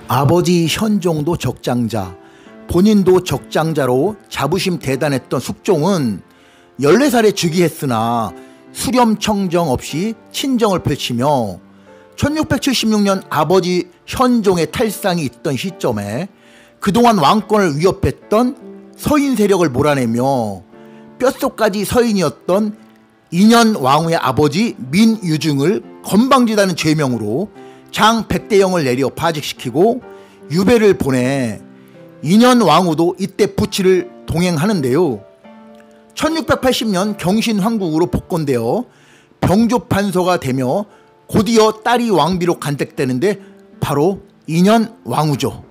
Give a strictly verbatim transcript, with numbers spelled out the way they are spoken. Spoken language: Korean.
아버지 현종도 적장자, 본인도 적장자로 자부심 대단했던 숙종은 열네 살에 즉위했으나 수렴청정 없이 친정을 펼치며 천육백칠십육 년 아버지 현종의 탈상이 있던 시점에 그동안 왕권을 위협했던 서인 세력을 몰아내며 뼛속까지 서인이었던 인현 왕후의 아버지 민유증을 건방지다는 죄명으로 장 백대영을 내려 파직시키고 유배를 보내 인현 왕후도 이때 부치를 동행하는데요. 천육백팔십 년 경신황국으로 복권되어 병조판서가 되며 곧이어 딸이 왕비로 간택되는데 바로 인현 왕후죠.